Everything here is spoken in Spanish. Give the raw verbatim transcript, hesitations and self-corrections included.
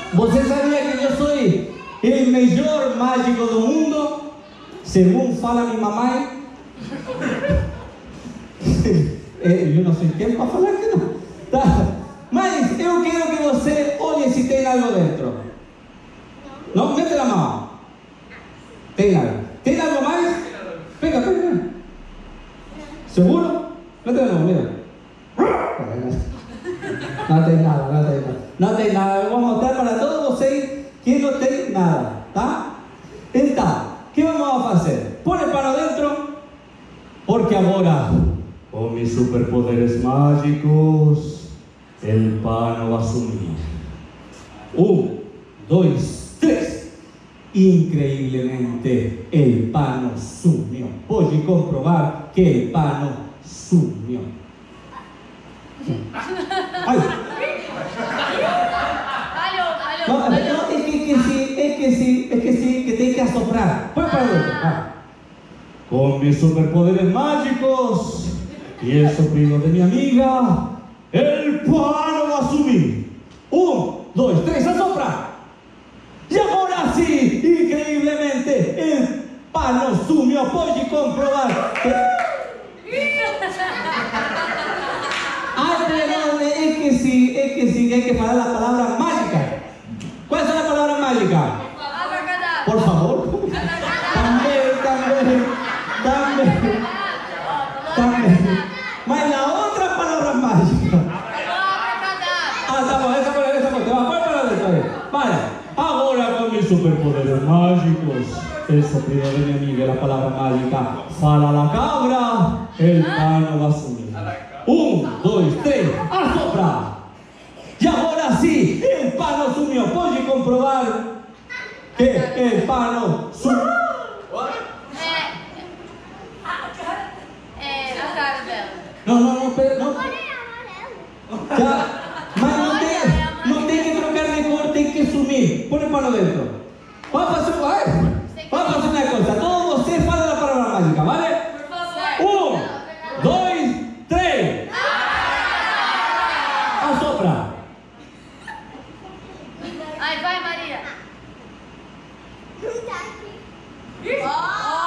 Você sabia que eu sou o melhor mágico do mundo? Segundo fala minha mamãe. Eu não sei quem para falar que não. Tá? Mas eu quero que você olhe se tem algo dentro. Não? Mete a mão. Tem algo. Tem algo mais? Pega, pega. Seguro? Mete a mão, mira. Não tem nada, não tem nada. Não tem nada. Eu vou mostrar para todos vocês que não tem nada. Tá? Então, o que vamos a fazer? Põe para dentro. Porque agora, com mis superpoderes mágicos, el pano va a sumir. Um, dois, três. Increíblemente, el pano sumió. Pode comprobar que el pano sumió. Ay. No, no, es que, que sí, es que sí, es que sí, que tem que asoprar. Põe para dentro. Ah. Con mis superpoderes mágicos y el soplido de mi amiga, el pano va a subir. Un, dos, tres, asopra. Y ahora sí, increíblemente, el pano sumió. Pode comprobar. Ah, pero es que sí, es que sí, hay que parar la palabra mágica. ¿Cuál es la palabra mágica? Por favor. También, también, también, también. Mas la otra palabra mágica. Ah, estamos, esa por esa por te va a para dentro. Vale. Ahora con mis superpoderes mágicos, el soplido de mi amiga, la palabra mágica. Fala la cabra, el pano va a subir. Un, dos, tres, asopra. Y ahora sí, el pano sumió. Pode comprobar que el pano sumió. No, no, no, pero no. Ya, mas no tem, no tem que trocar de cor, tem que sumir. Põe el pano dentro. Vamos a hacer, vamos a hacer una cosa. Todos ustedes falan la palabra mágica, ¿vale? Un, dos, tres. Asopra. Aí vai, Maria. Oh!